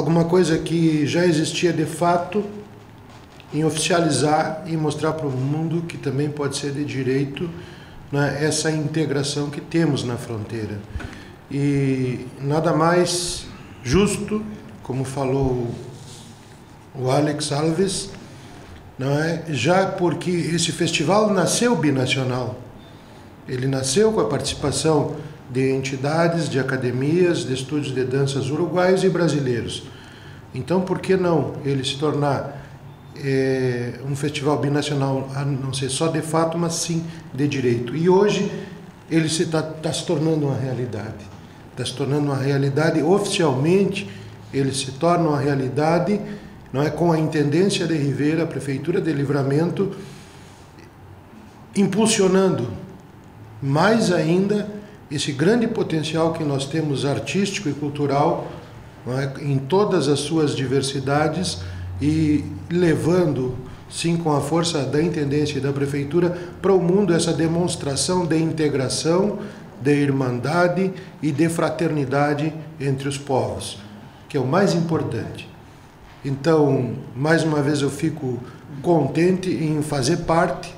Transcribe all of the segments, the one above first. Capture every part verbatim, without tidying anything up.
Alguma coisa que já existia de fato, em oficializar e mostrar para o mundo que também pode ser de direito, né, essa integração que temos na fronteira. E nada mais justo, como falou o Alex Alves, não é? Já porque esse festival nasceu binacional. Ele nasceu com a participação de entidades, de academias, de estúdios de danças uruguaios e brasileiros. Então, por que não ele se tornar é, um festival binacional, a não ser só de fato, mas sim de direito? E hoje ele se está tá se tornando uma realidade. Está se tornando uma realidade, oficialmente ele se torna uma realidade, não é, com a Intendência de Rivera, a Prefeitura de Livramento, impulsionando mais ainda esse grande potencial que nós temos artístico e cultural, não é, em todas as suas diversidades, e levando, sim, com a força da Intendência e da Prefeitura, para o mundo essa demonstração de integração, de irmandade e de fraternidade entre os povos, que é o mais importante. Então, mais uma vez eu fico contente em fazer parte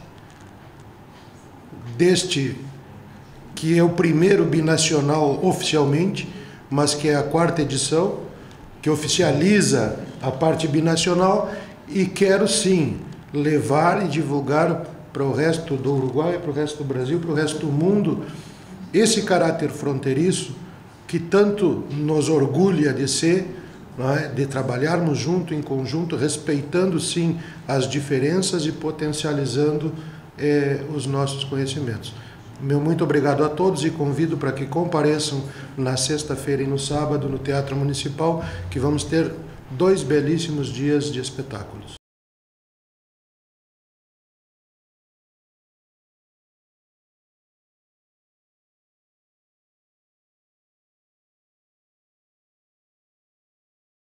deste, que é o primeiro binacional oficialmente, mas que é a quarta edição, que oficializa a parte binacional, e quero sim levar e divulgar para o resto do Uruguai, para o resto do Brasil, para o resto do mundo, esse caráter fronteiriço que tanto nos orgulha de ser, não é? De trabalharmos junto, em conjunto, respeitando sim as diferenças e potencializando eh, os nossos conhecimentos. Meu muito obrigado a todos e convido para que compareçam na sexta-feira e no sábado no Teatro Municipal, que vamos ter dois belíssimos dias de espetáculos.